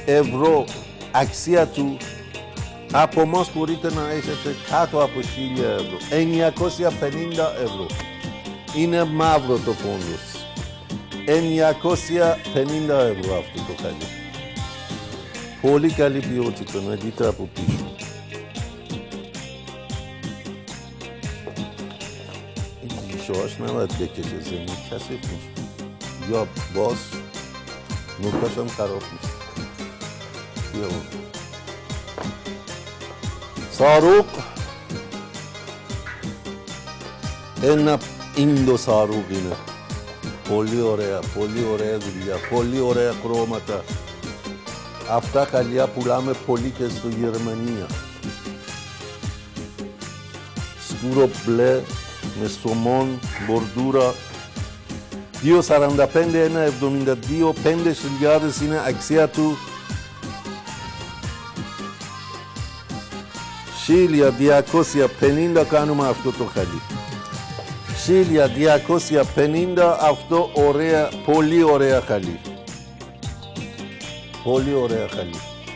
ευρώ αξία του, από εμάς μπορείτε να έχετε κάτω από 1.000 ευρώ. 950 ευρώ. Είναι μαύρο το φόντος. 950 ευρώ αυτό το χαλί. Πολύ καλή ποιότητα, να δείτε από πίσω. نباید بکشه زمین کثیف میشه یا باز نوکاش هم خراب میشه. بیا صاروخ این دو صاروخ اینه. πολύ ωραία δουλειά, πολύ ωραία χρώματα. Αυτά χαλιά πουλάμε πολύ και στο Γερμανία. Σκούρο μπλε με σωμόν, μπορντούρα. 2,45, 1,72, 5.000 είναι αξία του. 1.250 κάνουμε αυτό το χαλί. 1.250 αυτό ωραία, πολύ ωραία χαλί. Πολύ ωραία χαλί.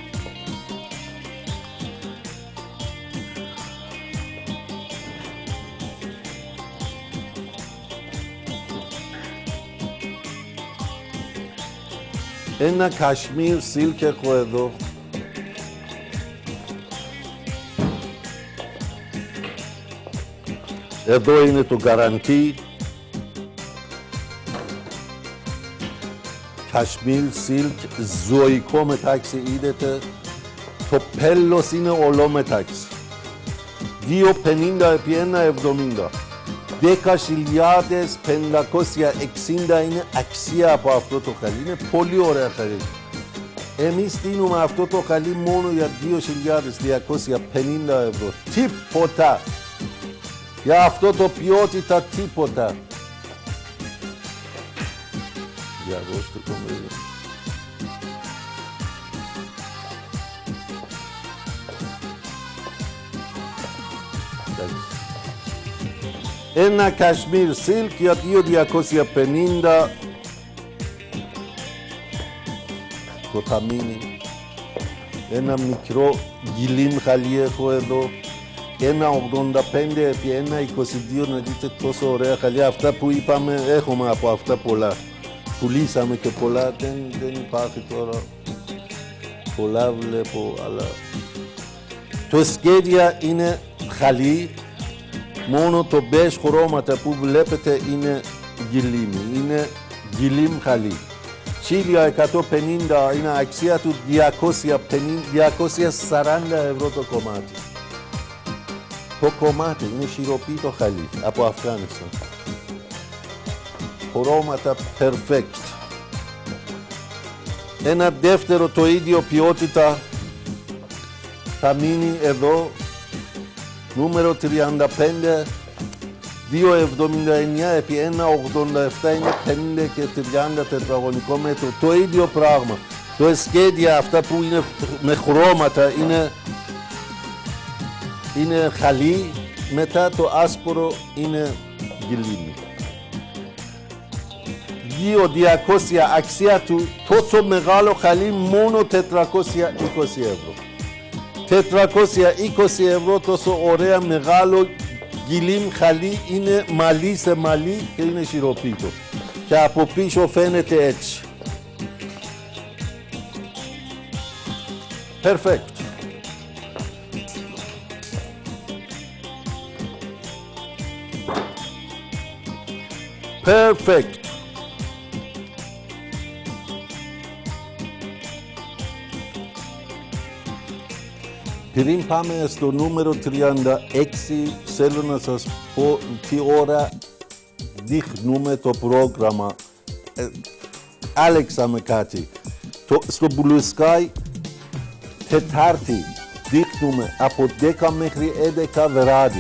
Ένα κασμίρ σίλκ έχω εδώ. Εδώ είναι το γκαραντί. Κασμίρ σίλκ, ζωικό μετάξι, είδετε. Το πέλος είναι ολό μετάξι. 2,50 επί 1,70. 10.560 είναι αξία από αυτό το χαλί. Είναι πολύ ωραία χαλί. Εμείς στείλουμε αυτό το χαλί μόνο για 2.250 ευρώ. Τίποτα. Για αυτό το ποιότητα τίποτα. Για δώστε το μέλη. Ένα κασμίρ σίλκ για 2.250. Το ταμίνι. Ένα μικρό γκυλίμ χαλί έχω εδώ. 1,85 επί 1,22, να δείτε τόσο ωραία χαλιά. Αυτά που είπαμε έχουμε από αυτά πολλά. Πουλήσαμε και πολλά, δεν υπάρχει τώρα. Πολλά βλέπω, αλλά... Το σχέδια είναι χαλί. Μόνο το μπέζ χρώματα που βλέπετε είναι γκυλίμι. Είναι γκυλίμ χαλί. 1.150 είναι αξία του 240 ευρώ το κομμάτι. Το κομμάτι είναι σιροπίτο χαλί από Αφγάνισταν. Χρώματα perfect. Ένα δεύτερο το ίδιο ποιότητα θα μείνει εδώ. Νούμερο 35, 2,79 επί 1,87 είναι 50 και 30 τετραγωνικό μέτρο. Το ίδιο πράγμα. Το σχέδια αυτά που είναι με χρώματα είναι χαλί, μετά το άσπρο είναι γκυλίμι. 2.200 αξία του, τόσο μεγάλο χαλί μόνο 420 ευρώ. 420 ευρώ τόσο ωραία μεγάλο γκυλίμ χαλί, είναι μαλλί σε μαλλί και είναι σιροπίτο. Και από πίσω φαίνεται έτσι. Perfect. Perfect. Πριν πάμε στο νούμερο 36, θέλω να σας πω τι ώρα δείχνουμε το πρόγραμμα. Άλεξαμε κάτι. Στο Blue Sky, Τετάρτη, δείχνουμε από 10 μέχρι 11 βράδυ.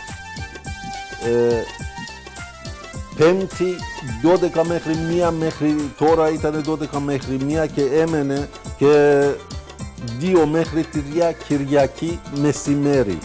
Πέμπτη, 12 μέχρι 1, μέχρι τώρα ήταν 12 μέχρι 1 και έμενε και 2 μέχρι 3 Κυριακή μεσημέρι.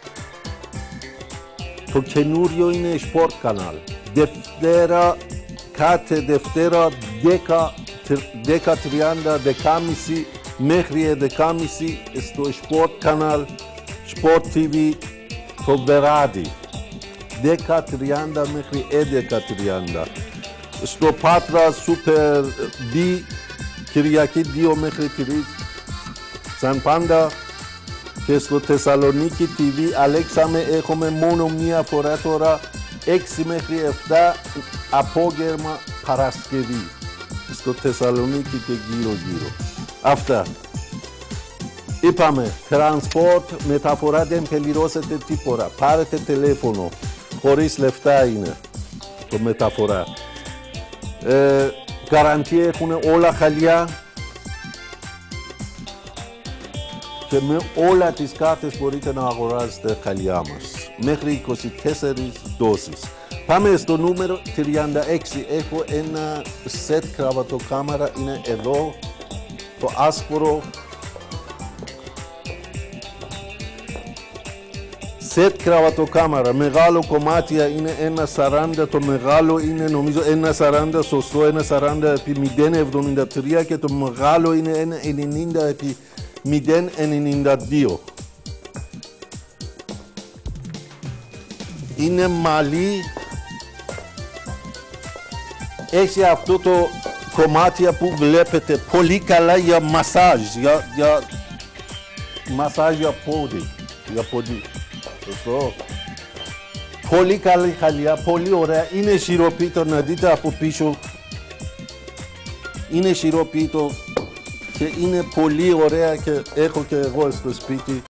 Το καινούριο είναι Sport Canal. Δευτέρα, κάθε Δευτέρα 10:30, 10:30 μέχρι 11.30 στο Sport Canal, Sport TV, το βράδυ. 10.30 μέχρι 11.30. Στο Πάτρα Super B, Κυριακή 2 μέχρι 3. Σαν πάντα και στο Θεσσαλονίκη TV αλλάξαμε, έχουμε μόνο μία φορά τώρα 6 μέχρι 7 απόγευμα Παρασκευή. Στο Θεσσαλονίκη και γύρω. Αυτά. Είπαμε, transport, μεταφορά δεν πληρώσετε τίποτα. Πάρετε τηλέφωνο. Χωρίς λεφτά είναι το μεταφορά. Καραντία έχουν όλα χαλιά. Και με όλα τις κάρτες μπορείτε να αγοράσετε χαλιά μας. Μέχρι 24 δόσεις. Πάμε στο νούμερο 36. Έχω ένα σετ κραβατοκάμερα. Είναι εδώ. Το άσπρο. Σετ κραβατοκάμερα. Μεγάλο κομμάτι είναι 1,40. Το μεγάλο είναι νομίζω 1,40 σωστό. 1,40 επί 0,73 και το μεγάλο είναι 1,90 επί 0,92. Είναι μαλλί. Έχει αυτό το κομμάτι που βλέπετε πολύ καλά για μασάζ. Για μασάζ για πόδι. Για πόδι. Σωστό. Πολύ καλή χαλιά, πολύ ωραία. Είναι σιροπίτο, να δείτε από πίσω. Είναι σιροπίτο και είναι πολύ ωραία και έχω και εγώ στο σπίτι.